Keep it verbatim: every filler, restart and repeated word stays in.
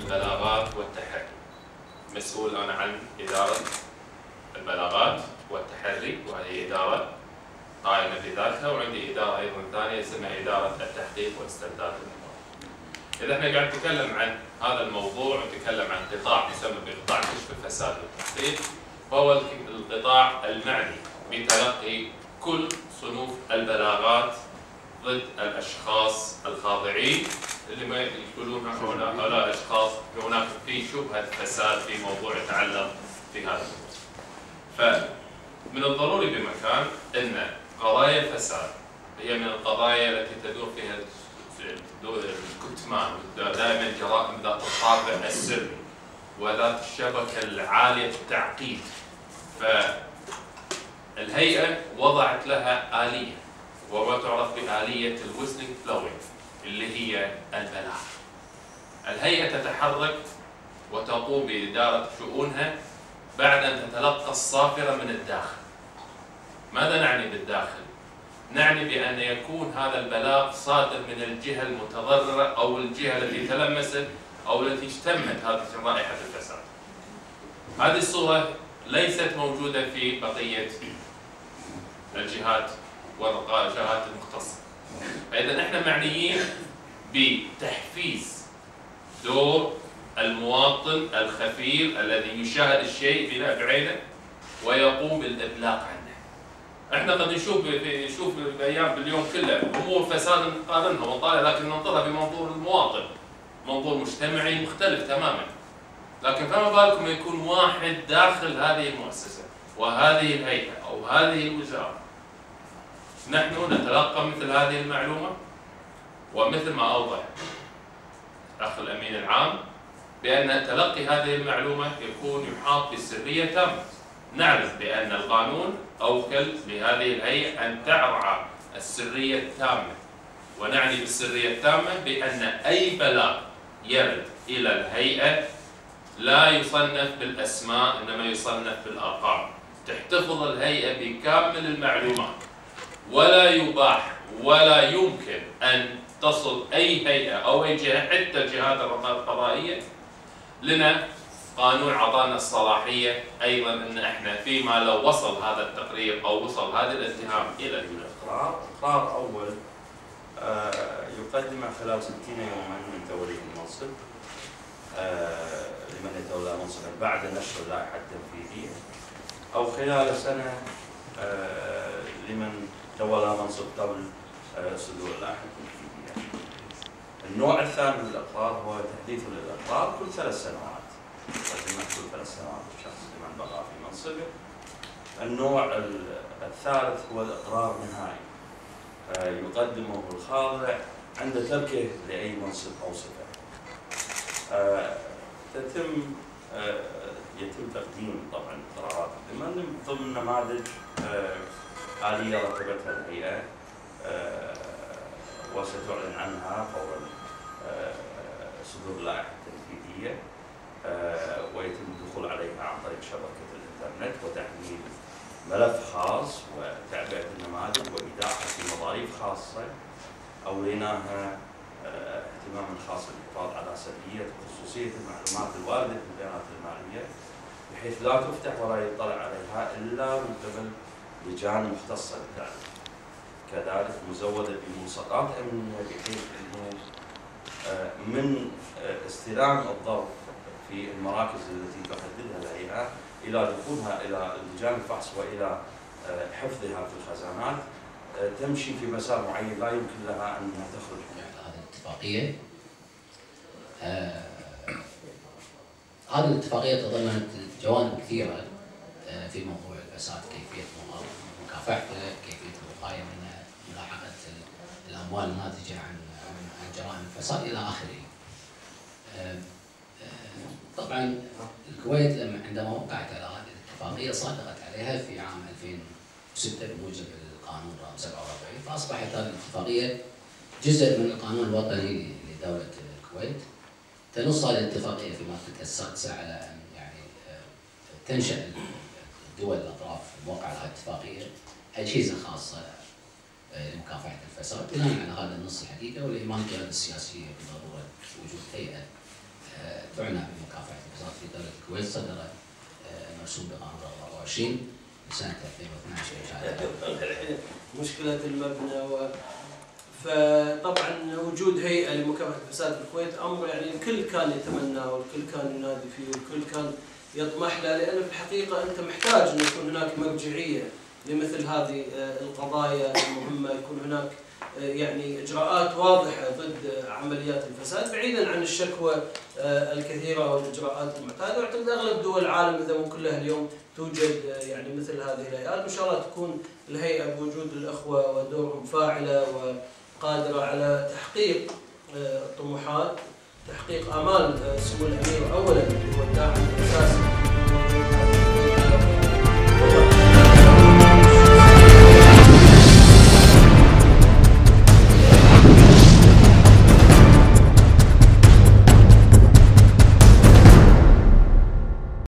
البلاغات والتحري. مسؤول أنا عن إدارة البلاغات والتحري، وهذه إدارة قائمة بذاتها، وعندي إدارة أيضا ثانية اسمها إدارة التحقيق واسترداد الأموال. إذا احنا قاعد نتكلم عن هذا الموضوع ونتكلم عن قطاع يسمى بقطاع كشف الفساد والتحقيق، فهو القطاع المعني بتلقي كل صنوف البلاغات ضد الاشخاص الخاضعين اللي ما يقولون هؤلاء الاشخاص هناك في شبهه فساد في موضوع يتعلق في هذا الموضوع. فمن الضروري بمكان ان قضايا الفساد هي من القضايا التي تدور فيها الكتمان، دائما جرائم ذات الطابع السري وذات الشبكه العاليه التعقيد. فالهيئه وضعت لها اليه وما تعرف بآلية الويسلينج فلوينج اللي هي البلاغ. الهيئة تتحرك وتقوم بإدارة شؤونها بعد أن تتلقى الصافرة من الداخل. ماذا نعني بالداخل؟ نعني بأن يكون هذا البلاغ صادر من الجهة المتضررة أو الجهة التي تلمست أو التي اشتمت هذه رائحة الفساد. هذه الصورة ليست موجودة في بقية الجهات والجهات المختصة. فإذا احنا معنيين بتحفيز دور المواطن الخفير الذي يشاهد الشيء بعينه ويقوم بالإبلاغ عنه. احنا قد نشوف نشوف بالايام باليوم كله امور فساد نقارنها ونطالع، لكن ننظرها بمنظور المواطن، منظور مجتمعي مختلف تماما. لكن فما بالكم يكون واحد داخل هذه المؤسسة وهذه الهيئة أو هذه الوزارة. نحن نتلقى مثل هذه المعلومة، ومثل ما أوضح الأخ الأمين العام بأن تلقي هذه المعلومة يكون يحاط بسرية تامة. نعرف بأن القانون أوكل لهذه الهيئة أن ترعى السرية التامة، ونعني بالسرية التامة بأن أي بلاغ يرد إلى الهيئة لا يصنف بالأسماء إنما يصنف بالأرقام. تحتفظ الهيئة بكامل المعلومات، ولا يباح ولا يمكن أن تصل أي هيئة أو أي جهة حتى الجهات القضائية. لنا قانون عطانا الصلاحية أيضا أن احنا فيما لو وصل هذا التقرير أو وصل هذا الاتهام إلى الإقرار، إقرار أول آه يقدمه خلال ستين يوما من تولي المنصب آه لمن يتولى منصبا بعد نشر اللائحة التنفيذية، أو خلال سنة آه لمن تولى منصب قبل آه صدور اللائحة التنفيذية. النوع الثاني من الإقرار هو تحديث للإقرار كل ثلاث سنوات، يقدمه كل ثلاث سنوات الشخص لمن بقى في منصبه. النوع الثالث هو الإقرار النهائي، آه يقدمه الخاضع عند تركه لأي منصب أو صفة. آه تتم آه يتم تقديم طبعا قرارات ضمن ضمن نماذج آه آلية رتبتها الهيئة آه وستعلن عنها فور آه صدور اللائحة التنفيذية، آه ويتم الدخول عليها عن طريق شبكة الإنترنت وتحميل ملف خاص وتعبئة النماذج وإيداعها في مظاريف خاصة. أوليناها آه اهتماما خاصا بالحفاظ على سرية وخصوصية المعلومات الواردة في البيانات المالية، بحيث لا تفتح ولا يطلع عليها إلا من قبل لجان مختصة بالذات. كذلك مزودة بملصقات أمنية بحيث أنه آه من آه استلام الضرب في المراكز التي تحددها الهيئة إلى دخولها إلى لجان الفحص وإلى آه حفظها في الخزانات آه تمشي في مسار معين لا يمكن لها أنها تخرج من هذه الاتفاقية. آه هذه الاتفاقية تضمنت جوانب كثيرة آه في موضوع الفساد، كيفية مكافحته، كيفية الوقاية من ملاحقة الأموال الناتجة عن عن جرائم الفساد إلى آخره. آه طبعا الكويت عندما وقعت على هذه الاتفاقية صادقت عليها في عام ألفين وستة بموجب القانون رقم سبعة وأربعين، فأصبحت هذه الاتفاقية جزء من القانون الوطني لدولة الكويت. تنص هذه الاتفاقية في مادتها السادسة على أن يعني تنشأ الدول الأطراف الموقعة على هذه الاتفاقية أجهزة خاصة لمكافحة الفساد بناء على هذا النص الحقيقة، والإيمان بالقيادة السياسية بضرورة وجود هيئة تعنى بمكافحة الفساد في دولة الكويت صدر مرسوم بقانون أربعة وعشرين لسنة ألفين واثني عشر. الحين مشكلة المبنى و فطبعا وجود هيئة لمكافحة الفساد في الكويت أمر يعني الكل كان يتمناه والكل كان ينادي فيه والكل كان يطمح له، لأن في الحقيقة أنت محتاج أن يكون هناك مرجعية لمثل هذه القضايا المهمة، يكون هناك يعني إجراءات واضحة ضد عمليات الفساد بعيدا عن الشكوى الكثيرة والإجراءات المعتادة. وأعتقد أغلب دول العالم إذا مو كلها اليوم توجد يعني مثل هذه الهيئات، وإن شاء الله تكون الهيئة بوجود الأخوة ودورهم فاعلة وقادرة على تحقيق الطموحات، تحقيق آمال سمو الأمير أولا اللي هو الداعم الأساسي